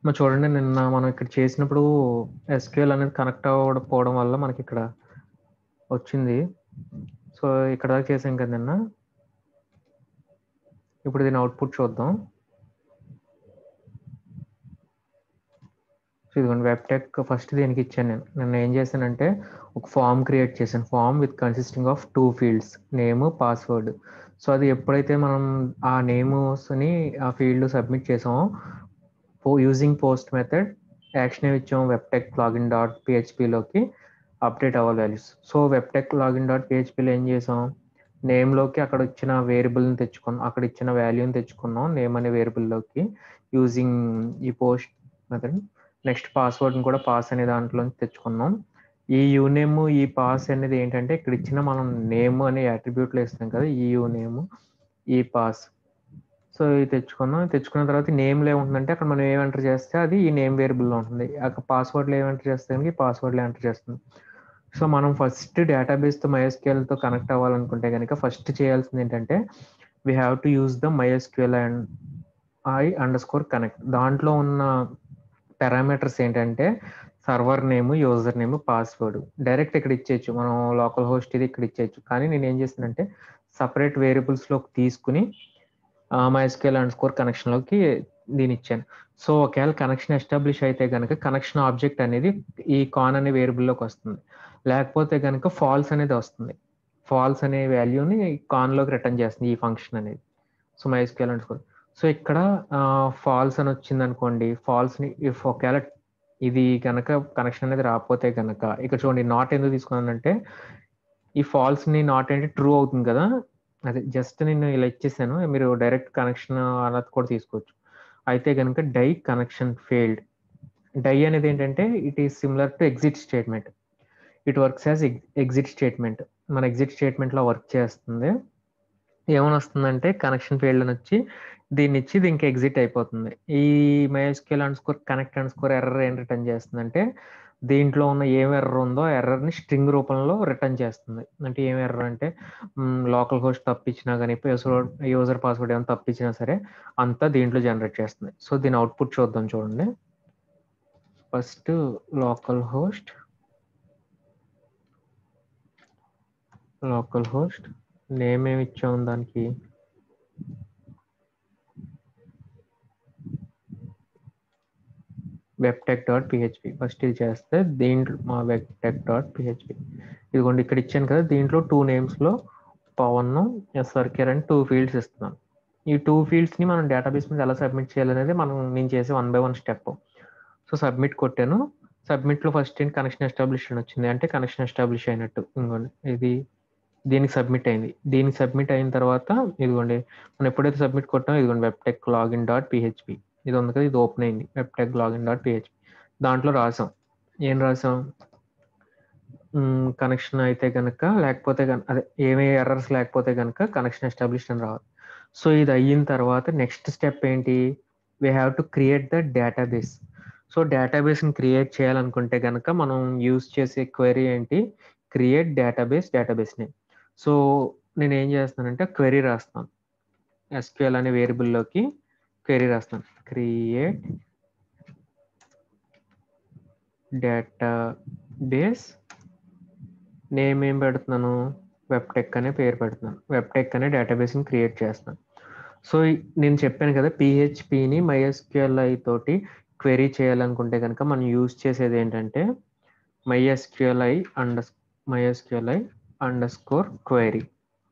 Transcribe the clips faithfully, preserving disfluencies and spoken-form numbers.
మరి చూడండి, నిన్న మనం ఇక్కడ చేసినప్పుడు ఎస్క్యూఎల్ అనేది కనెక్ట్ అవ్వకపోవడం వల్ల మనకి ఇక్కడ వచ్చింది. సో ఇక్కడ దాకా చేసాం కదా నిన్న. ఇప్పుడు దీని అవుట్పుట్ చూద్దాం. సో ఇదిగోండి వెబ్ టెక్ ఫస్ట్ దీనికి ఇచ్చాను. నేను నిన్న ఏం చేశానంటే ఒక ఫామ్ క్రియేట్ చేశాను. Form with consisting of two fields, name, password. So అది ఎప్పుడైతే మనం ఆ నేమ్స్ని ఆ ఫీల్డ్ సబ్మిట్ చేసామో యూజింగ్ పోస్ట్ మెథడ్ యాక్షన్ ఏమి ఇచ్చాము, వెబ్టెక్ లాగిన్ డాట్ పిహెచ్పిలోకి అప్డేట్ అవ్వాలి వాల్యూస్. సో వెబ్టెక్ లాగిన్ డాట్ పిహెచ్పిలో ఏం చేసాం, నేమ్లోకి అక్కడ ఇచ్చిన వేరియబుల్ని తెచ్చుకున్నాం, అక్కడ ఇచ్చిన వాల్యూని తెచ్చుకున్నాం నేమ్ అనే వేరియబుల్లోకి యూజింగ్ ఈ పోస్ట్ మెథడ్. నెక్స్ట్ పాస్వర్డ్ని కూడా పాస్ అనే దాంట్లో తెచ్చుకున్నాం. ఈ యూనేమ్ ఈ పాస్ అనేది ఏంటంటే ఇక్కడ ఇచ్చిన మనం నేమ్ అనే అట్రిబ్యూట్లో ఇస్తాం కదా, ఈ యూనేమ్ ఈ పాస్. సో ఇది తెచ్చుకున్నాం. తెచ్చుకున్న తర్వాత నేమ్లో ఏముంటుందంటే అక్కడ మనం ఏం ఎంటర్ చేస్తే అది ఈ నేమ్ వేరియబుల్లో ఉంటుంది. అక్కడ పాస్వర్డ్లో ఏం ఎంటర్ చేస్తే కనుక ఈ పాస్వర్డ్లో ఎంటర్ చేస్తుంది. సో మనం ఫస్ట్ డేటాబేస్తో మైఎస్క్యూఎల్తో కనెక్ట్ అవ్వాలనుకుంటే కనుక ఫస్ట్ చేయాల్సింది ఏంటంటే we have to use the MySQL and I underscore connect. దాంట్లో ఉన్న పారామీటర్స్ ఏంటంటే server name, user name, password direct ఇక్కడ ఇచ్చేయచ్చు. మనం లోకల్ హోస్ట్ ఇది ఇక్కడ ఇచ్చేయచ్చు. కానీ నేను ఏం చేస్తానంటే సపరేట్ వేరియబుల్స్లోకి తీసుకుని మైఎస్క్యూఎల్ అండర్ స్కోర్ కనెక్షన్లోకి దీని ఇచ్చాను. సో ఒకవేళ కనెక్షన్ ఎస్టాబ్లిష్ అయితే కనుక కనెక్షన్ ఆబ్జెక్ట్ అనేది ఈ కాన్ అనే వేరియబుల్లోకి వస్తుంది. లేకపోతే కనుక ఫాల్స్ అనేది వస్తుంది. ఫాల్స్ అనే వాల్యూని కాన్లోకి రిటర్న్ చేస్తుంది ఈ ఫంక్షన్ అనేది. So MySQL underscore. So ఇక్కడ ఫాల్స్ అని వచ్చింది అనుకోండి, ఫాల్స్ని ఇఫ్ ఒకవేళ ఇది కనుక కనెక్షన్ అనేది రాకపోతే కనుక ఇక్కడ చూడండి నాట్ ఎందుకు తీసుకున్నానంటే ఈ ఫాల్స్ని నాట్ అంటే ట్రూ అవుతుంది కదా, అదే జస్ట్ నేను ఇలా ఇచ్చేసాను. మీరు డైరెక్ట్ కనెక్షన్ అన్నది కూడా తీసుకోవచ్చు. అయితే కనుక డై కనెక్షన్ ఫెయిల్డ్. డై అనేది ఏంటంటే it is similar to exit statement. It works as exit statement. మన ఎగ్జిట్ స్టేట్మెంట్లో వర్క్ చేస్తుంది. ఏమని వస్తుందంటే కనెక్షన్ ఫెయిల్డ్ అని వచ్చి దీన్ని ఇచ్చి దీనికి ఎగ్జిట్ అయిపోతుంది. ఈ MySQL underscore connect underscore error ఏం రిటర్న్ చేస్తుందంటే దీంట్లో ఉన్న ఏం ఎర్రర్ ఉందో ఎర్రర్ని స్ట్రింగ్ రూపంలో రిటర్న్ చేస్తుంది. అంటే ఏం ఎర్రర్ అంటే లోకల్ హోస్ట్ తప్పించినా కానీ యూజర్ పాస్వర్డ్ ఏమైనా తప్పించినా సరే అంతా దీంట్లో జనరేట్ చేస్తుంది. సో దీని అవుట్పుట్ చూద్దాం. చూడండి, first local host local host name ఏమి ఇచ్చాము దానికి, వెబ్టెక్ డాట్ పిహెచ్పి. ఫస్ట్ ఇది చేస్తే దీంట్లో మా వెబ్టెక్ డాట్ పిహెచ్పి ఇదిగోండి ఇక్కడ ఇచ్చాను కదా, దీంట్లో టూ నేమ్స్లో పవన్ ఎస్ఆర్కేర్ అని టూ ఫీల్డ్స్ ఇస్తున్నాను. ఈ టూ ఫీల్డ్స్ని మనం డేటాబేస్ మీద ఎలా సబ్మిట్ చేయాలనేది మనం నేను చేసే one by one step. So submit కొట్టాను. సబ్మిట్లో ఫస్ట్ ఏంటి కనెక్షన్ ఎస్టాబ్లిష్ అని వచ్చింది, అంటే కనెక్షన్ ఎస్టాబ్లిష్ అయినట్టు. ఇంకోండి ఇది దీనికి సబ్మిట్ అయింది. దీనికి సబ్మిట్ అయిన తర్వాత ఇదిగోండి మనం ఎప్పుడైతే సబ్మిట్ కొట్టామో ఇదిగోండి వెబ్టెక్ లాగిన్ డాట్ పిహెచ్పి ఇది ఉంది కదా, ఇది ఓపెన్ అయింది. వెబ్టెక్ లాగిన్ డాట్ పిహెచ్పి దాంట్లో రాసాం. ఏం రాసాం, కనెక్షన్ అయితే కనుక లేకపోతే కనుక అదే ఏమే ఎర్రర్స్ లేకపోతే కనుక కనెక్షన్ ఎస్టాబ్లిష్ అని రావాలి. సో ఇది అయిన తర్వాత నెక్స్ట్ స్టెప్ ఏంటి, we have to create the database. So డేటాబేస్ని క్రియేట్ చేయాలనుకుంటే కనుక మనం యూజ్ చేసే క్వెరీ ఏంటి, create database database name. So నేను ఏం చేస్తానంటే క్వెరీ రాస్తాను. ఎస్క్యూఎల్ అనే వేరియబుల్లోకి క్వెరీ రాస్తాను, క్రియేట్ డేటాబేస్ నేమ్ ఏం పెడుతున్నాను, వెబ్టెక్ అనే పేరు పెడుతున్నాను. వెబ్టెక్ అనే డేటాబేస్ని క్రియేట్ చేస్తున్నాను. సో నేను చెప్పాను కదా పిహెచ్పిని మైఎస్క్యూఎల్ఐ తోటి క్వెరీ చేయాలనుకుంటే కనుక మనం యూజ్ చేసేది ఏంటంటే MySQLi under MySQLi underscore query.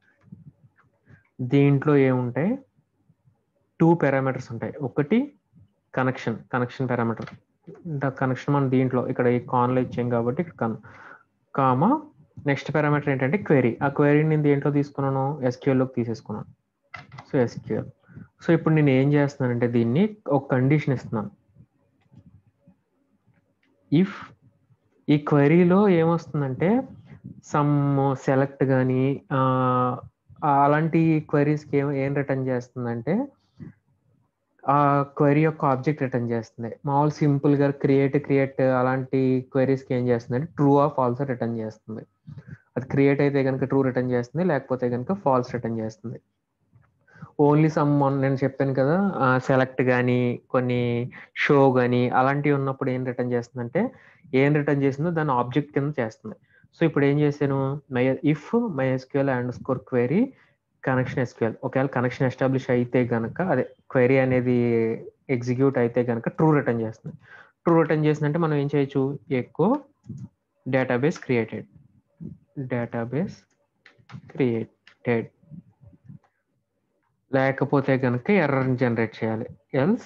దీంట్లో ఏముంటాయి, టూ పారామీటర్స్ ఉంటాయి. ఒకటి కనెక్షన్ కనెక్షన్ పారామీటర్, కనెక్షన్ మనం దీంట్లో ఇక్కడ ఈ కాన్లో ఇచ్చాం కాబట్టి కన్ కామా నెక్స్ట్ పారామీటర్ ఏంటంటే క్వెరీ. ఆ క్వెరీని నేను దేంట్లో తీసుకున్నాను, ఎస్క్యూఎల్లోకి తీసేసుకున్నాను. So SQL. సో ఇప్పుడు నేను ఏం చేస్తున్నానంటే దీన్ని ఒక కండిషన్ ఇస్తున్నాను. ఇఫ్ ఈ క్వెరీలో ఏమొస్తుందంటే సమ్ సెలెక్ట్ కానీ అలాంటి క్వెరీస్కి ఏం ఏం రిటర్న్ చేస్తుందంటే ఆ క్వెరీ యొక్క ఆబ్జెక్ట్ రిటర్న్ చేస్తుంది. మామూలు సింపుల్గా క్రియేట్ క్రియేట్ అలాంటి క్వెరీస్కి ఏం చేస్తుంది అంటే ట్రూ ఆర్ ఫాల్స్ రిటర్న్ చేస్తుంది. అది క్రియేట్ అయితే కనుక ట్రూ రిటర్న్ చేస్తుంది, లేకపోతే కనుక ఫాల్స్ రిటర్న్ చేస్తుంది. ఓన్లీ సమ్ నేను చెప్పాను కదా సెలెక్ట్ కానీ కొన్ని షో కానీ అలాంటివి ఉన్నప్పుడు ఏం రిటర్న్ చేస్తుందంటే ఏం రిటర్న్ చేసిందో దాన్ని ఆబ్జెక్ట్ కింద చేస్తుంది. సో ఇప్పుడు ఏం చేశాను, my if my SQL and score query connection SQL, ఒకవేళ కనెక్షన్ ఎస్టాబ్లిష్ అయితే కనుక అదే క్వెరీ అనేది ఎగ్జిక్యూట్ అయితే కనుక ట్రూ రిటర్న్ చేస్తుంది. ట్రూ రిటర్న్ చేసిందంటే మనం ఏం చేయొచ్చు, echo database created, database created, లేకపోతే కనుక ఎర్రర్ని జనరేట్ చేయాలి. ఎల్స్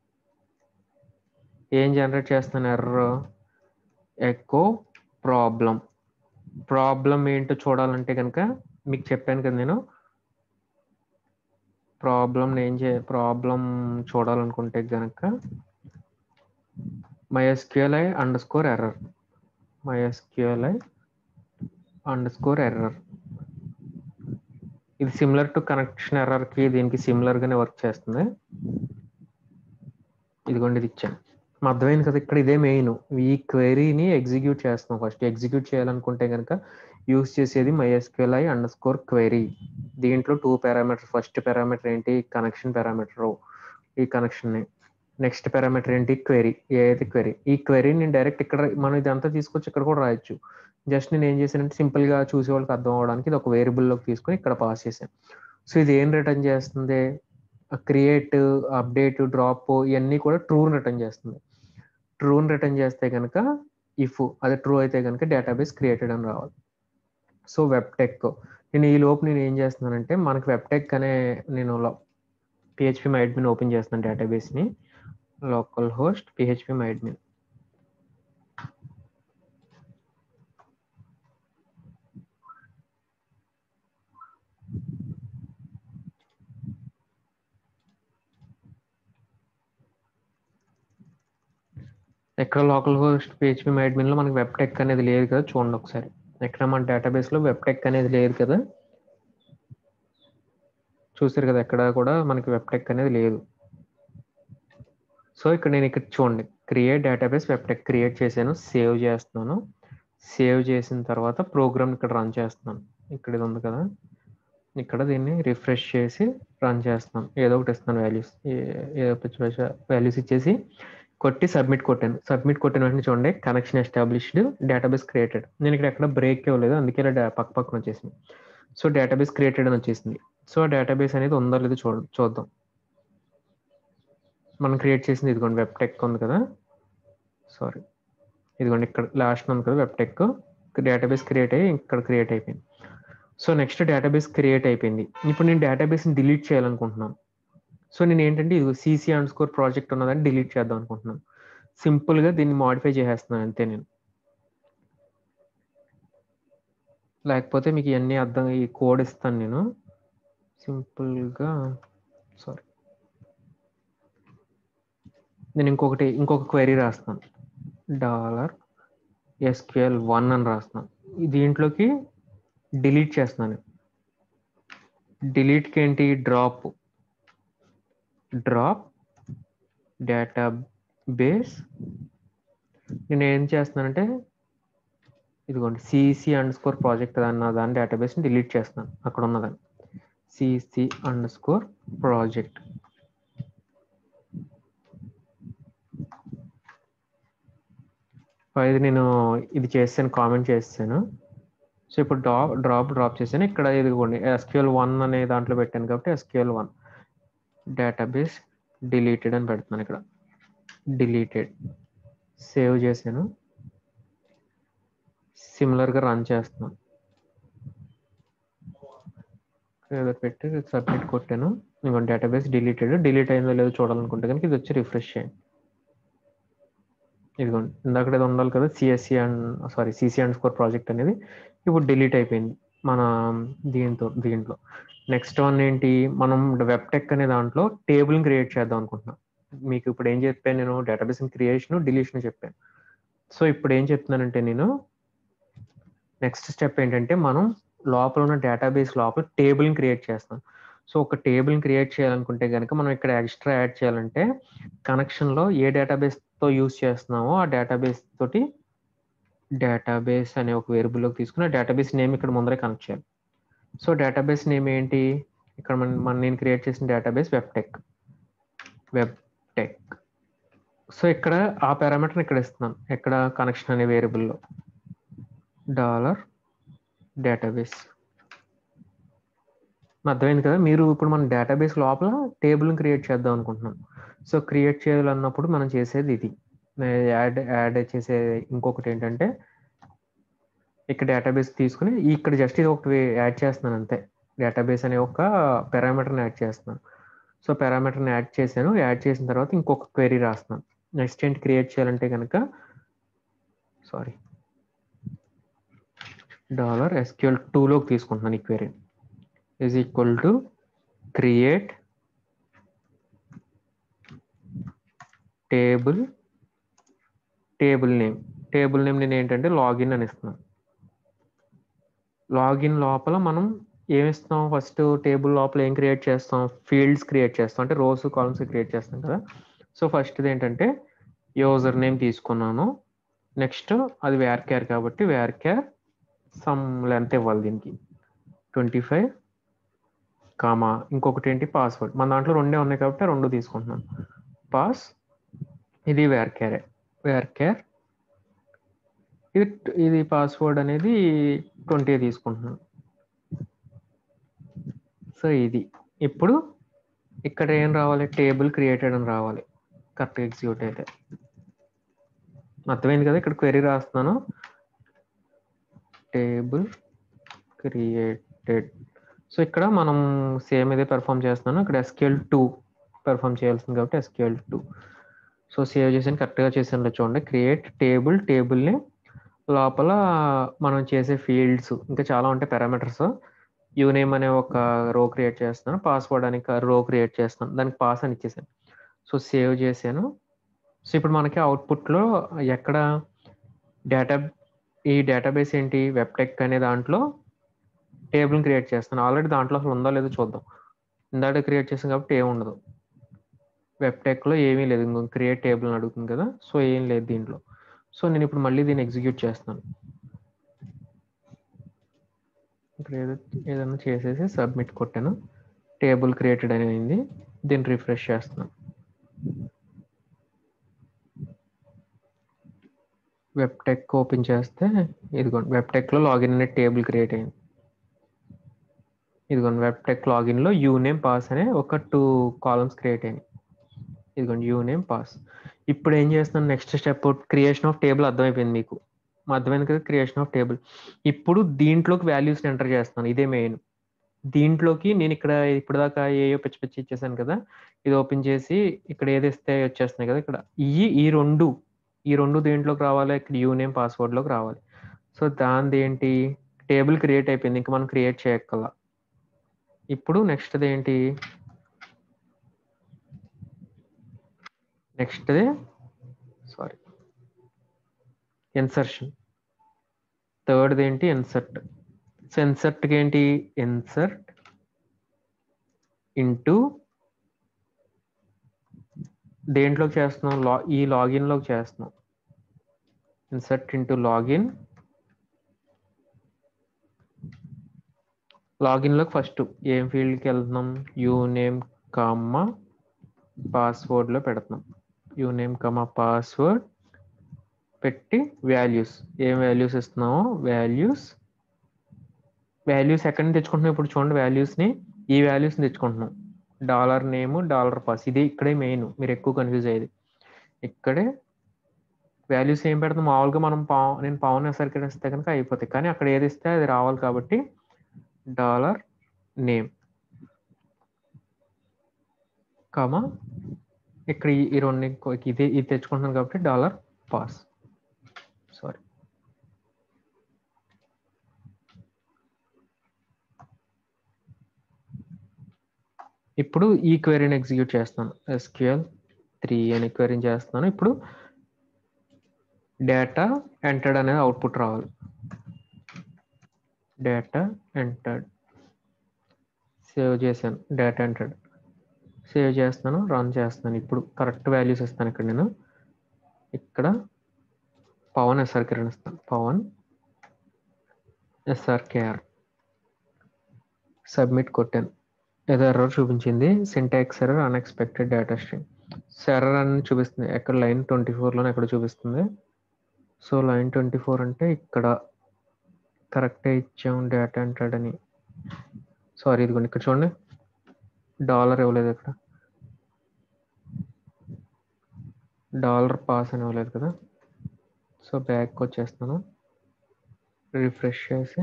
ఏం జనరేట్ చేస్తాను, ఎర్రర్ ఎకో ప్రాబ్లం. ప్రాబ్లం ఏంటో చూడాలంటే కనుక మీకు చెప్పాను కదా నేను, ప్రాబ్లం ఏం చే ప్రాబ్లం చూడాలనుకుంటే కనుక MySQLi underscore error, MySQLi underscore error. ఇది సిమిలర్ టు కనెక్షన్ ఎర్రర్కి దీనికి సిమిలర్గానే వర్క్ చేస్తుంది. ఇదిగోండి ఇది ఇచ్చాను, అర్థమైంది కదా. ఇక్కడ ఇదే మెయిన్, ఈ క్వెరీని ఎగ్జిక్యూట్ చేస్తాం. ఫస్ట్ ఎగ్జిక్యూట్ చేయాలనుకుంటే కనుక యూస్ చేసేది మైఎస్క్యూఎల్ఐ అండర్ స్కోర్ క్వెరీ. దీంట్లో టూ పారామీటర్, ఫస్ట్ పారామీటర్ ఏంటి, కనెక్షన్ పారామీటర్, ఈ కనెక్షన్ని. నెక్స్ట్ పారామీటర్ ఏంటి, క్వెరీ, ఏదైతే క్వెరీ. ఈ క్వెరీ నేను డైరెక్ట్ ఇక్కడ మనం ఇదంతా తీసుకొచ్చి ఇక్కడ కూడా రాయొచ్చు. జస్ట్ నేను ఏం చేశానంటే సింపుల్గా చూసే వాళ్ళకి అర్థం అవడానికి ఇది ఒక వేరియబుల్లోకి తీసుకొని ఇక్కడ పాస్ చేశాను. సో ఇది ఏం రిటర్న్ చేస్తుంది, క్రియేట్, అప్డేట్, డ్రాప్ ఇవన్నీ కూడా ట్రూని రిటర్న్ చేస్తుంది. ట్రూని రిటర్న్ చేస్తే కనుక ఇఫ్ అది ట్రూ అయితే కనుక డేటాబేస్ క్రియేటెడ్ అని రావాలి. సో వెబ్టెక్, నేను ఈ లోపు నేను ఏం చేస్తున్నానంటే మనకి వెబ్టెక్ అనే నేను పిహెచ్పి మై అడ్మిన్ ఓపెన్ చేస్తున్నాను, డేటాబేస్ని local host PHP my admin. ఎక్కడ లోకల్ హోస్ట్ పిహెచ్పి మై అడ్మిన్లో మనకి వెబ్టెక్ అనేది లేదు కదా, చూడండి ఒకసారి. ఎక్కడ మన డేటాబేస్లో వెబ్టెక్ అనేది లేదు కదా, చూసారు కదా, ఎక్కడ కూడా మనకి వెబ్టెక్ అనేది లేదు. సో ఇక్కడ నేను ఇక్కడ చూడండి, క్రియేట్ డేటాబేస్ వెబ్టెక్ క్రియేట్ చేశాను, సేవ్ చేస్తున్నాను. సేవ్ చేసిన తర్వాత ప్రోగ్రామ్ ఇక్కడ రన్ చేస్తున్నాను. ఇక్కడ ఇది ఉంది కదా, ఇక్కడ దీన్ని రిఫ్రెష్ చేసి రన్ చేస్తున్నాను. ఏదో ఒకటి ఇస్తున్నాను వాల్యూస్, ఏదో పిచ్చి వాల్యూస్ ఇచ్చేసి కొట్టి సబ్మిట్ కొట్టాను. సబ్మిట్ కొట్టిన వెంటనే చూడండి కనెక్షన్ ఎస్టాబ్లిష్డ్, డేటాబేస్ క్రియేటెడ్. నేను ఇక్కడ ఎక్కడ బ్రేక్ ఇవ్వలేదు, అందుకే ఇలా పక్క పక్కన వచ్చేసింది. సో డేటాబేస్ క్రియేటెడ్ అని వచ్చేసింది. సో డేటాబేస్ అనేది ఉందో లేదో చూడ చూద్దాం. మనం క్రియేట్ చేసింది ఇదిగోండి వెబ్టెక్ ఉంది కదా, సారీ ఇదిగోండి ఇక్కడ లాస్ట్ ఉంది కదా వెబ్టెక్, డేటాబేస్ క్రియేట్ అయ్యి ఇక్కడ క్రియేట్ అయిపోయింది. సో నెక్స్ట్ డేటాబేస్ క్రియేట్ అయిపోయింది. ఇప్పుడు నేను డేటాబేస్ని డిలీట్ చేయాలనుకుంటున్నాను. సో నేను ఏంటంటే ఇది సిసి అండర్ స్కోర్ ప్రాజెక్ట్ ఉన్నదని డిలీట్ చేద్దాం అనుకుంటున్నాను. సింపుల్గా దీన్ని మాడిఫై చేసేస్తున్నాను అంతే నేను. లేకపోతే మీకు ఇవన్నీ అర్థం, ఈ కోడ్ ఇస్తాను నేను సింపుల్గా. సారీ నేను ఇంకొకటి ఇంకొక క్వెరీ రాస్తున్నాను, డాలర్ ఎస్క్యూఎల్ వన్ అని రాస్తున్నాను. దీంట్లోకి డిలీట్ చేస్తున్నాను. డిలీట్కి ఏంటి, డ్రాప్, డ్రాప్ డేటాబేస్. నేను ఏం చేస్తున్నానంటే ఇదిగోండి సిసి అండర్ స్కోర్ ప్రాజెక్ట్ అన్న దాని డేటాబేస్ని డిలీట్ చేస్తున్నాను. అక్కడ ఉన్నదాన్ని సిసి అండర్ స్కోర్ ప్రాజెక్ట్. ఇది నేను ఇది చేసాను, కామెంట్ చేసాను. సో ఇప్పుడు డ్రాప్ డ్రాప్ డ్రాప్ చేశాను. ఇక్కడ ఇదిగోండి ఎస్క్యూఎల్ వన్ అనే దాంట్లో పెట్టాను కాబట్టి ఎస్క్యూఎల్ వన్ డేటాబేస్ డిలీటెడ్ అని పెడుతున్నాను. ఇక్కడ డిలీటెడ్, సేవ్ చేశాను, సిమిలర్గా రన్ చేస్తున్నాను. ఏదో పెట్టి సబ్మిట్ కొట్టాను. ఇంకొక డేటాబేస్ డిలీటెడ్, డిలీట్ అయిందో లేదో చూడాలనుకుంటే కనుక ఇది వచ్చి రిఫ్రెష్ చేయండి. ఇదిగోండి ఇందాక ఏదో ఉండాలి కదా CSC and sorry CC and score project అనేది ఇప్పుడు డిలీట్ అయిపోయింది మన దీంతో దీంట్లో. నెక్స్ట్ వన్ ఏంటి, మనం వెబ్టెక్ అనే దాంట్లో టేబుల్ని క్రియేట్ చేద్దాం అనుకుంటున్నాం. మీకు ఇప్పుడు ఏం చెప్పాను నేను, డేటాబేస్ క్రియేషన్ డిలీషన్ చెప్పాను. సో ఇప్పుడు ఏం చెప్తున్నానంటే నేను నెక్స్ట్ స్టెప్ ఏంటంటే మనం లోపల ఉన్న డేటాబేస్ లోపల టేబుల్ని క్రియేట్ చేస్తాం. సో ఒక టేబుల్ని క్రియేట్ చేయాలనుకుంటే కనుక మనం ఇక్కడ ఎక్స్ట్రా యాడ్ చేయాలంటే కనెక్షన్లో ఏ డేటాబేస్తో యూజ్ చేస్తున్నామో ఆ డేటాబేస్ తోటి డేటాబేస్ అనే ఒక వేరియబుల్లోకి తీసుకుని డేటాబేస్ నేమ్ ఇక్కడ ముందరే కనెక్ట్ చేయాలి. సో డేటాబేస్ నేమ్ ఏంటి, ఇక్కడ మన మన నేను క్రియేట్ చేసిన డేటాబేస్ వెబ్టెక్ వెబ్టెక్ సో ఇక్కడ ఆ పారామీటర్ ఇక్కడ ఇస్తున్నాను, ఎక్కడ కనెక్షన్ అనే వేరియబుల్లో డాలర్ డేటాబేస్. అర్థమైంది కదా. మీరు ఇప్పుడు మన డేటాబేస్ లోపల టేబుల్ని క్రియేట్ చేద్దాం అనుకుంటున్నాం. సో క్రియేట్ చేయాలన్నప్పుడు మనం చేసేది ఇది. యాడ్ యాడ్ చేసే ఇంకొకటి ఏంటంటే ఇక్కడ డేటాబేస్ తీసుకుని ఇక్కడ జస్ట్ ఇది ఒకటి యాడ్ చేస్తున్నాను అంతే. డేటాబేస్ అనే ఒక పారామీటర్ని యాడ్ చేస్తున్నాను. సో పారామీటర్ని యాడ్ చేశాను. యాడ్ చేసిన తర్వాత ఇంకొక క్వెరీ రాస్తున్నాను. నెక్స్ట్ ఏంటి క్రియేట్ చేయాలంటే కనుక సారీ డాలర్ ఎస్క్యూఎల్ టూలోకి తీసుకుంటున్నాను ఈ query. Is equal to create table table name. Table name నేను ఏంటంటే లాగిన్ అని ఇస్తున్నాను. లాగిన్ లోపల మనం ఏమి ఇస్తాం, ఫస్ట్ టేబుల్ లోపల ఏం క్రియేట్ చేస్తాం, ఫీల్డ్స్ క్రియేట్ చేస్తాం, అంటే రోస్ కాలమ్స్ క్రియేట్ చేస్తాం కదా. సో ఫస్ట్ది ఏంటంటే యూజర్ నేమ్ తీసుకున్నాను. నెక్స్ట్ అది వేర్ క్యార్ కాబట్టి వేర్ క్యార్ సమ్ లెంత్ ఇవ్వాలి దీనికి ట్వంటీ ఫైవ్ కామా ఇంకొకటి ఏంటి పాస్వర్డ్. మన దాంట్లో రెండే ఉన్నాయి కాబట్టి రెండు తీసుకుంటున్నాను. పాస్ ఇది వేర్ క్యారే వేర్ క్యార్ ఇది ఇది పాస్వర్డ్ అనేది ట్వంటీ తీసుకుంటున్నాను. సో ఇది ఇప్పుడు ఇక్కడ ఏం రావాలి, టేబుల్ క్రియేటెడ్ అని రావాలి కరెక్ట్గా ఎగ్జిక్యూట్ అయితే. అర్థమైంది కదా. ఇక్కడ క్వెరీ రాస్తున్నాను టేబుల్ క్రియేటెడ్. సో ఇక్కడ మనం సేమ్ ఇదే పెర్ఫామ్ చేస్తున్నాను. ఇక్కడ ఎస్క్యూఎల్ టూ పెర్ఫామ్ చేయాల్సింది కాబట్టి ఎస్క్యూఎల్ టూ. సో సేవ్ చేసాను, కరెక్ట్గా చేసాను చూడండి. క్రియేట్ టేబుల్ టేబుల్ని లోపల మనం చేసే ఫీల్డ్స్ ఇంకా చాలా ఉంటాయి పారామీటర్స్. యూనేమ్ అనే ఒక రో క్రియేట్ చేస్తున్నాను, పాస్వర్డ్ అని రో క్రియేట్ చేస్తాను, దానికి పాస్ అని ఇచ్చేసాను. సో సేవ్ చేశాను. సో ఇప్పుడు మనకి అవుట్పుట్లో ఎక్కడ డేటా ఈ డేటాబేస్ ఏంటి వెబ్టెక్ అనే దాంట్లో టేబుల్ని క్రియేట్ చేస్తాను. ఆల్రెడీ దాంట్లో అసలు ఉందో లేదో చూద్దాం. ఇందాక క్రియేట్ చేసాం కాబట్టి ఏమి ఉండదు, వెబ్టెక్లో ఏమీ లేదు. ఇంకొక క్రియేట్ టేబుల్ అని అడుగుతుంది కదా, సో ఏం లేదు దీంట్లో. సో నేను ఇప్పుడు మళ్ళీ దీన్ని ఎగ్జిక్యూట్ చేస్తాను. ఇప్పుడు ఏదో ఏదైనా చేసేసి సబ్మిట్ కొట్టాను, టేబుల్ క్రియేటెడ్ అని అయింది. దీన్ని రిఫ్రెష్ చేస్తున్నాను. వెబ్టెక్ ఓపెన్ చేస్తే ఇదిగోండి వెబ్టెక్లో లాగిన్ అనే టేబుల్ క్రియేట్ అయింది. ఇదిగోండి వెబ్టెక్ లాగిన్లో యూనేమ్ పాస్ అనే ఒక టూ కాలమ్స్ క్రియేట్ అయినాయి. ఇదిగోండి యూనేమ్ పాస్. ఇప్పుడు ఏం చేస్తున్నాను, next step creation of table అర్థమైపోయింది మీకు. అర్థమైంది కదా క్రియేషన్ ఆఫ్ టేబుల్. ఇప్పుడు దీంట్లోకి వాల్యూస్ ఎంటర్ చేస్తాను, ఇదే మెయిన్. దీంట్లోకి నేను ఇక్కడ ఇప్పుడు దాకా ఏయో పిచ్చి పిచ్చి ఇచ్చేసాను కదా, ఇది ఓపెన్ చేసి ఇక్కడ ఏది ఇస్తే వచ్చేస్తున్నాయి కదా. ఇక్కడ ఈ ఈ రెండు ఈ రెండు దేంట్లోకి రావాలి, ఇక్కడ యూనేమ్ పాస్వర్డ్లోకి రావాలి. సో దానిది ఏంటి, టేబుల్ క్రియేట్ అయిపోయింది, ఇంకా మనం క్రియేట్ చేయక్కల. ఇప్పుడు నెక్స్ట్ది ఏంటి, నెక్స్ట్ది సారీ ఇన్సర్షన్. థర్డ్ది ఏంటి ఇన్సర్ట్. సో ఇన్సర్ట్కి ఏంటి ఇన్సర్ట్ ఇంటూ దేంట్లోకి చేస్తున్నాం, లా ఈ లాగిన్లోకి చేస్తున్నాం. Insert into login. లాగిన్లోకి ఫస్ట్ ఏం ఫీల్డ్కి వెళ్తున్నాం, యూనేమ్ కామా పాస్వర్డ్లో పెడుతున్నాం. యూనేమ్ కామా పాస్వర్డ్ పెట్టి వాల్యూస్ ఏం వాల్యూస్ ఇస్తున్నామో వాల్యూస్ వాల్యూస్ ఎక్కడి నుంచి తెచ్చుకుంటున్నాం ఇప్పుడు చూడండి. వాల్యూస్ని ఈ వాల్యూస్ని తెచ్చుకుంటున్నాం. డాలర్ నేమ్ డాలర్ పాస్ ఇది ఇక్కడే మెయిన్, మీరు ఎక్కువ కన్ఫ్యూజ్ అయ్యేది. ఇక్కడే వాల్యూస్ ఏం పెడతాం, మామూలుగా మనం పావు నేను పవన్ సర్కిల్ ఇస్తే కనుక అయిపోతాయి, కానీ అక్కడ ఏది ఇస్తే అది రావాలి కాబట్టి డాలర్ నేమ్ కామా ఇక్కడ ఈ రెండు ఇది ఇది తెచ్చుకుంటున్నాను కాబట్టి డాలర్ పాస్. సారీ ఇప్పుడు ఈ క్వెరీని ఎగ్జిక్యూట్ చేస్తాను. ఎస్క్యూఎల్ త్రీ అని క్వెరీ చేస్తున్నాను. ఇప్పుడు డేటా ఎంటర్డ్ అనేది అవుట్పుట్ రావాలి. డేటా ఎంటర్డ్ సేవ్ చేశాను, డేటా ఎంటర్డ్ సేవ్ చేస్తున్నాను, రన్ చేస్తున్నాను. ఇప్పుడు కరెక్ట్ వాల్యూస్ ఇస్తాను. ఇక్కడ నేను ఇక్కడ పవన్ ఎస్ఆర్కేఆర్ అని ఇస్తాను, పవన్ ఎస్ఆర్కేఆర్ సబ్మిట్ కొట్టాను. ఏదో ఎర్రర్ చూపించింది, syntax error, unexpected data string. So error అని చూపిస్తుంది ఎక్కడ, లైన్ ట్వంటీ ఫోర్లోనే ఎక్కడ చూపిస్తుంది. సో లైన్ ట్వంటీ ఫోర్ అంటే ఇక్కడ కరెక్టే ఇచ్చాం డేటా ఎంటర్డ్ అని. సారీ ఇదిగోండి ఇక్కడ చూడండి, డాలర్ ఇవ్వలేదు ఇక్కడ, డాలర్ పాస్ అని ఇవ్వలేదు కదా. సో బ్యాక్ వచ్చేస్తాను, రిఫ్రెష్ చేసి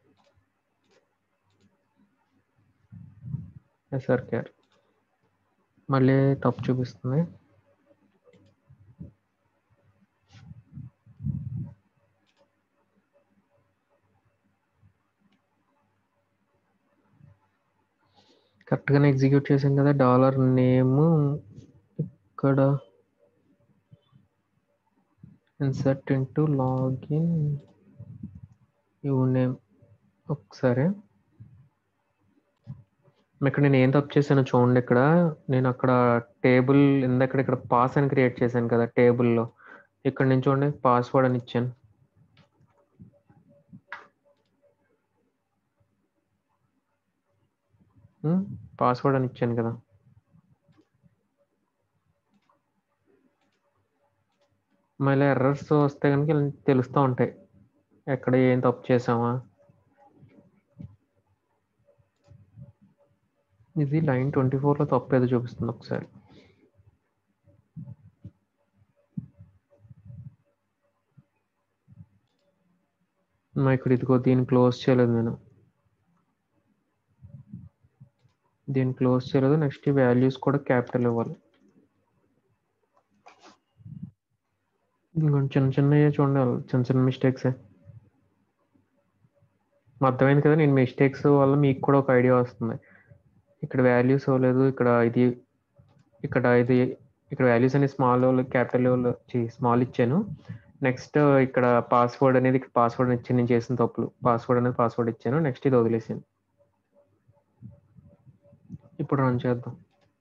ఎస్ఆర్కేఆర్ మళ్ళీ తప్పు చూపిస్తుంది. కరెక్ట్గానే ఎగ్జిక్యూట్ చేసాం కదా. డాలర్ నేమ్ ఇక్కడ ఇన్సర్ట్ ఇంటూ లాగిన్ యూనేమ్. ఒకసారి ఇక్కడ నేను ఏం తప్పు చేశాను చూడండి. ఇక్కడ నేను అక్కడ టేబుల్ ఇందక్కడ ఇక్కడ పాస్ అని క్రియేట్ చేశాను కదా టేబుల్లో, ఇక్కడ నేను చూడండి పాస్వర్డ్ అని ఇచ్చాను. పాస్వర్డ్ అని ఇచ్చాను కదా. మళ్ళీ ఎర్రర్స్ వస్తే కనుక తెలుస్తూ ఉంటాయి ఎక్కడ ఏం తప్పు చేసామా. ఇది లైన్ ట్వంటీ ఫోర్లో తప్పు ఏదో చూపిస్తుంది. ఒకసారి మా ఇక్కడ ఇదిగో దీన్ని క్లోజ్ చేయలేదు నేను, దీన్ని క్లోజ్ చేయలేదు. నెక్స్ట్ ఈ వాల్యూస్ కూడా క్యాపిటల్ ఇవ్వాలి. ఇంకొంచెం చిన్న చిన్నవి చూడండి, చిన్న చిన్న మిస్టేక్సే. అర్థమైంది కదా, నేను మిస్టేక్స్ వల్ల మీకు కూడా ఒక ఐడియా వస్తుంది. ఇక్కడ వాల్యూస్ ఇవ్వలేదు, ఇక్కడ ఇది ఇక్కడ ఇది ఇక్కడ వాల్యూస్ అనేది స్మాల్ క్యాపిటల్ స్మాల్ ఇచ్చాను. నెక్స్ట్ ఇక్కడ పాస్వర్డ్ అనేది ఇక్కడ పాస్వర్డ్ ఇచ్చి నేను చేసిన తప్పులు, పాస్వర్డ్ అనేది పాస్వర్డ్ ఇచ్చాను. నెక్స్ట్ ఇది వదిలేసాను. ఇప్పుడు రన్ చేద్దాం.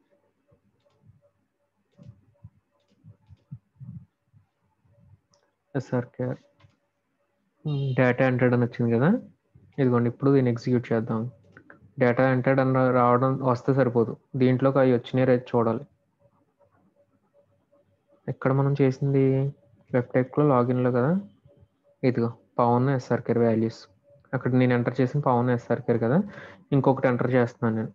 ఎస్ఆర్కేఆర్ డేటా ఎంటర్డ్ అని వచ్చింది కదా. ఇదిగోండి ఇప్పుడు దీన్ని ఎగ్జిక్యూట్ చేద్దాం. డేటా ఎంటర్డ్ అని రావడం వస్తే సరిపోదు, దీంట్లోకి అవి వచ్చినాయి రైతు చూడాలి. ఎక్కడ మనం చేసింది వెబ్టెక్లో లాగిన్లో కదా. ఇదిగో పవన్ ఎస్ఆర్కేఆర్ వాల్యూస్, అక్కడ నేను ఎంటర్ చేసిన పవన్ ఎస్ఆర్కేఆర్ కదా. ఇంకొకటి ఎంటర్ చేస్తున్నాను నేను,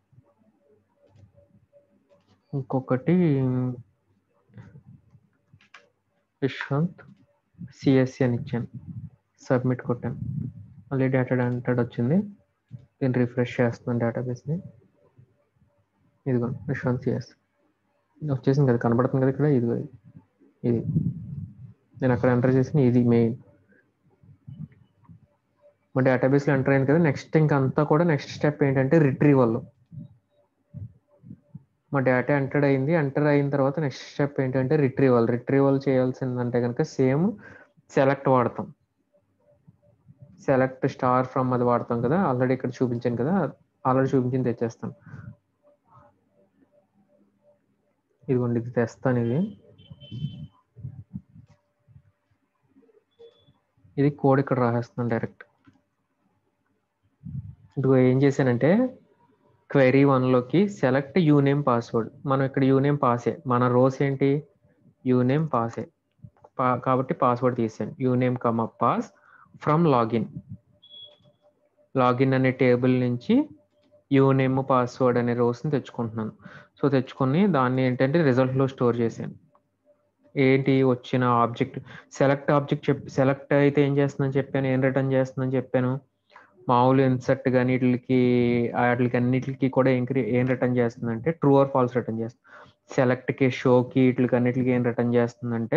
ఇంకొకటి యశ్వంత్ సిఎస్సి అని ఇచ్చాను, సబ్మిట్ కొట్టాను. మళ్ళీ డేటా ఎంటర్డ్ వచ్చింది. నేను రిఫ్రెష్ చేస్తున్నాను డేటాబేస్ని. ఇదిగో యశ్వంత్ సిఎస్ వచ్చేసింది కదా, కనబడుతుంది కదా ఇక్కడ. ఇదిగో ఇది నేను అక్కడ ఎంటర్ చేసిన ఇది మెయిన్. మా డేటాబేస్లో ఎంటర్ అయింది కదా. నెక్స్ట్ ఇంకంతా కూడా నెక్స్ట్ స్టెప్ ఏంటంటే రిట్రీవల్. మా డేటా ఎంటర్ అయింది, ఎంటర్ అయిన తర్వాత నెక్స్ట్ స్టెప్ ఏంటంటే రిట్రీవల్. రిట్రీవల్ చేయాల్సిందంటే కనుక సేమ్ సెలెక్ట్ వాడతాం, సెలెక్ట్ స్టార్ ఫ్రమ్ అది వాడతాం కదా. ఆల్రెడీ ఇక్కడ చూపించాను కదా, ఆల్రెడీ చూపించింది తెచ్చేస్తాను. ఇదిగోండి ఇది తెస్తాను. ఇది ఇది కోడ్ ఇక్కడ రాసేస్తాను డైరెక్ట్. ఇదిగో ఏం చేశానంటే క్వెరీ వన్లోకి సెలెక్ట్ యూనేమ్ పాస్వర్డ్. మనం ఇక్కడ యూనేమ్ పాసే, మన రోస్ ఏంటి యూనేమ్ పాసే పా కాబట్టి పాస్వర్డ్ తీసాను. Uname comma pass from login. Login అనే టేబుల్ నుంచి యూనేమ్ పాస్వర్డ్ అనే రోస్ని తెచ్చుకుంటున్నాను. సో తెచ్చుకొని దాన్ని ఏంటంటే రిజల్ట్లో స్టోర్ చేశాను. ఏంటి వచ్చిన ఆబ్జెక్ట్ సెలెక్ట్ ఆబ్జెక్ట్ చెప్పి సెలెక్ట్ అయితే ఏం చేస్తుందని చెప్పాను, ఏం రిటర్న్ చేస్తుందని చెప్పాను. మామూలు ఇన్సర్ట్ కానీ వీటికి వాటికి అన్నిటికి కూడా ఏం ఏం రిటర్న్ చేస్తుందంటే ట్రూ ఆర్ ఫాల్స్ రిటర్న్ చేస్తుంది. సెలెక్ట్కి షోకి వీటికి అన్నిటికి ఏం రిటర్న్ చేస్తుందంటే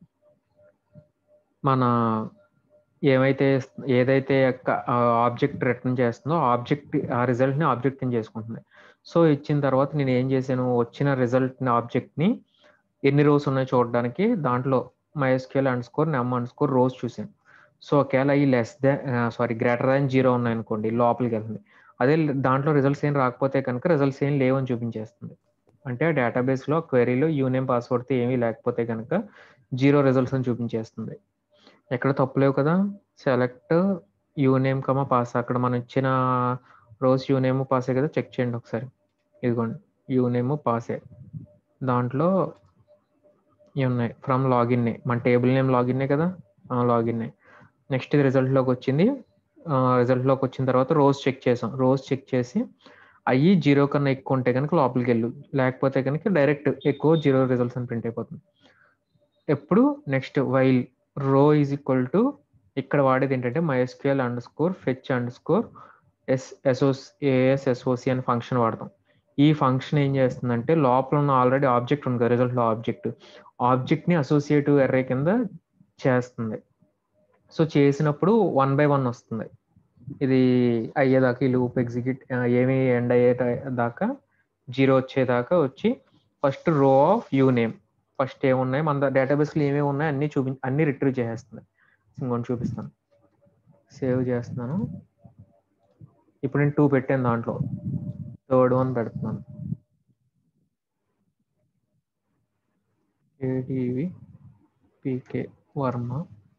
మన ఏమైతే ఏదైతే ఆబ్జెక్ట్ రిటర్న్ చేస్తుందో ఆబ్జెక్ట్ ఆ రిజల్ట్ని ఆబ్జెక్ట్ ని చేసుకుంటుంది. సో ఇచ్చిన తర్వాత నేను ఏం చేశాను, వచ్చిన రిజల్ట్ని ఆబ్జెక్ట్ని ఎన్ని రోస్ ఉన్నాయో చూడడానికి దాంట్లో MySQL and score num and score rows చూసాను. సో ఒకవేళ ఈ less than sorry greater than zero ఉన్నాయనుకోండి లోపలికి వెళ్తుంది. అదే దాంట్లో రిజల్ట్స్ ఏం రాకపోతే కనుక రిజల్ట్స్ ఏం లేవని చూపించేస్తుంది. అంటే డేటాబేస్లో క్వెరీలో యూనేమ్ పాస్వర్డ్తో ఏమీ లేకపోతే కనుక జీరో రిజల్ట్స్ అని చూపించేస్తుంది. ఎక్కడ తప్పులేవు కదా. సెలెక్ట్ యూనేమ్ కమా పాస్, అక్కడ మనం ఇచ్చిన రోస్ యూనేమ్ పాసే కదా, చెక్ చేయండి ఒకసారి. ఇదిగోండి యూ నేమ్ పాసే, దాంట్లో ఇవి ఉన్నాయి ఫ్రమ్ లాగిన్, మన టేబుల్ నేమ్ లాగిన్నే కదా, లాగిన్నే. నెక్స్ట్ ఇది రిజల్ట్లోకి వచ్చింది. రిజల్ట్లోకి వచ్చిన తర్వాత రోజ్ చెక్ చేసాం, రోజ్ చెక్ చేసి అవి జీరో కన్నా ఎక్కువ ఉంటే కనుక లోపలికి వెళ్ళు, లేకపోతే కనుక డైరెక్ట్ ఎక్కువ జీరో రిజల్ట్స్ అని ప్రింట్ అయిపోతుంది. ఎప్పుడు next while row is equal to, ఇక్కడ వాడేది ఏంటంటే MySQL underscore fetch underscore S SOS AS SOC అనే ఫంక్షన్ వాడతాం. ఈ ఫంక్షన్ ఏం చేస్తుందంటే లోపల ఉన్న ఆల్రెడీ ఆబ్జెక్ట్ ఉంది కదా, రిజల్ట్లో ఆబ్జెక్ట్ ఆబ్జెక్ట్ని అసోసియేటివ్ ఎర్రే కింద చేస్తుంది. సో చేసినప్పుడు వన్ బై వన్ వస్తుంది, ఇది అయ్యేదాకా ఈ లూప్ ఎగ్జిక్యూట్ ఏమి ఎండ్ అయ్యే దాకా జీరో వచ్చేదాకా వచ్చి first row of you name, first ఏమున్నాయి మన డేటాబేస్లో ఏమేమి ఉన్నాయి అన్ని చూపి అన్ని రిట్రీవ్ చేసేస్తుంది. ఇంకొని చూపిస్తాను, సేవ్ చేస్తున్నాను. ఇప్పుడు నేను టూ పెట్టాను, దాంట్లో థర్డ్ వన్ పెడుతున్నాను. KTV PK Varma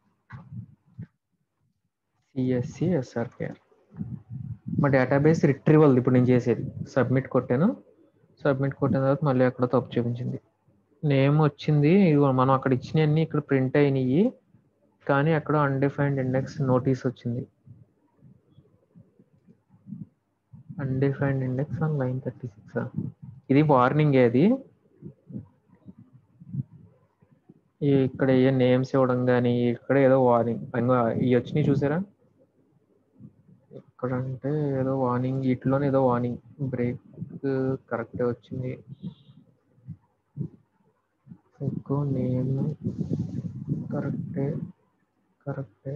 CSC SRKR, మా డేటాబేస్ రిట్రీవల్ ఇప్పుడు నేను చేసేది. సబ్మిట్ కొట్టాను, సబ్మిట్ కొట్టిన తర్వాత మళ్ళీ అక్కడ తప్పు చూపించింది. నేమ్ వచ్చింది, మనం అక్కడ ఇచ్చినవన్నీ ఇక్కడ ప్రింట్ అయినాయి, కానీ అక్కడ అన్డిఫైన్డ్ ఇండెక్స్ నోటీస్ వచ్చింది. Undefined index on line thirty six, ఇది వార్నింగ్. ఏది ఇక్కడ ఏ నేమ్స్ ఇవ్వడం కానీ ఇక్కడ ఏదో వార్నింగ్ ఇవి వచ్చినాయి చూసారా, ఇక్కడంటే ఏదో వార్నింగ్, వీటిలోనే ఏదో వార్నింగ్ బ్రేక్ కరెక్టే వచ్చింది. ఎక్కువ నేమ్ కరెక్టే కరెక్టే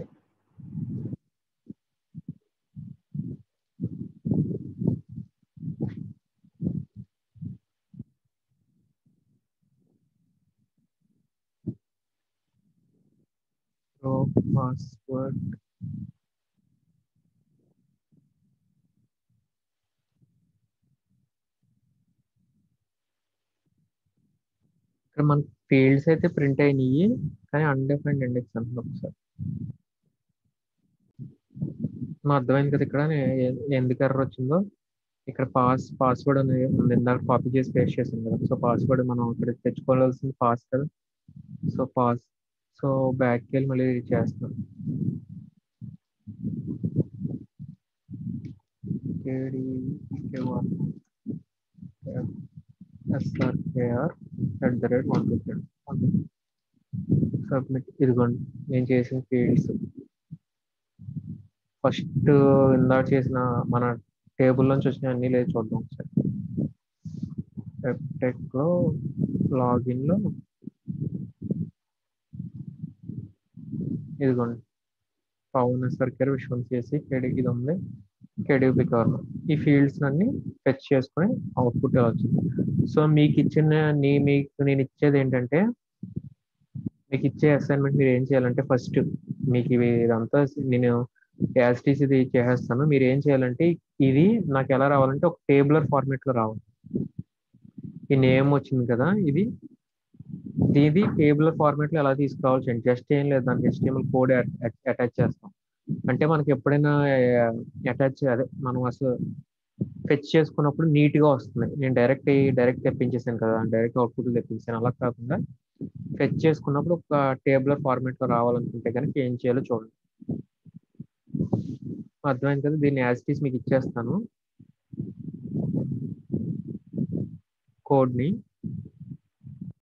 పాస్వర్డ్ ఇక్కడ మన ఫీల్డ్స్ అయితే ప్రింట్ అయినాయి, కానీ అన్డిఫైన్డ్ ఇండెక్స్ అంటున్నా. ఒకసారి మా అర్థమైంది కదా ఇక్కడ ఎందుకు ఎర్రర్ వచ్చిందో. ఇక్కడ పాస్ పాస్వర్డ్ అనేది ఉంది, ఇందాక కాపీ చేసి పేస్ట్ చేసింది కదా, సో పాస్వర్డ్ మనం ఇక్కడ తెచ్చుకోవాల్సింది పాస్ కదా, సో పాస్. సో బ్యాక్కి వెళ్ళి మళ్ళీ చేస్తాం. SRKR at the rate one two three submit. ఇదిగోండి నేను చేసిన ఫీల్డ్స్. ఫస్ట్ ఇందాక చేసిన మన టేబుల్ నుంచి వచ్చిన అన్ని లేదు చూద్దాం ఒకసారి. వెబ్టెక్లో లాగిన్లో ఇదిగోండి పవన్ ఎస్ఆర్కేఆర్ విశ్వం చేసి కేడీ ఇది ఉంది, కేడీ పికర్. ఈ ఫీల్డ్స్ అన్ని ఫెచ్ చేసుకుని అవుట్పుట్ వచ్చింది. సో మీకు ఇచ్చిన నీ మీకు నేను ఇచ్చేది ఏంటంటే, మీకు ఇచ్చే అసైన్మెంట్ మీరు ఏం చేయాలంటే ఫస్ట్ మీకు ఇవి ఇదంతా నేను యాస్టీస్ ఇది చేసేస్తాను. మీరు ఏం చేయాలంటే ఇది నాకు ఎలా రావాలంటే ఒక టేబులర్ ఫార్మేట్లో రావాలి. ఈ నేమ్ వచ్చింది కదా, ఇది దీది టేబులర్ ఫార్మేట్లో ఎలా తీసుకురావాలి, జస్ట్ ఏం లేదు దానికి హెచ్టిఎంఎల్ కోడ్ అటాచ్ చేస్తాం. అంటే మనకి ఎప్పుడైనా అటాచ్ అదే మనం అసలు ఫెచ్ చేసుకున్నప్పుడు నీట్గా వస్తుంది. నేను డైరెక్ట్ డైరెక్ట్ తెప్పించేసాను కదా, డైరెక్ట్ అవుట్పుట్ తెప్పించాను. అలా కాకుండా ఫెచ్ చేసుకున్నప్పుడు ఒక టేబులర్ ఫార్మేట్లో రావాలనుకుంటే కనుక ఏం చేయాలో చూడండి. అర్థమైంది కదా, దీన్ని యాజ్ ఇట్ ఈస్ మీకు ఇచ్చేస్తాను కోడ్ని.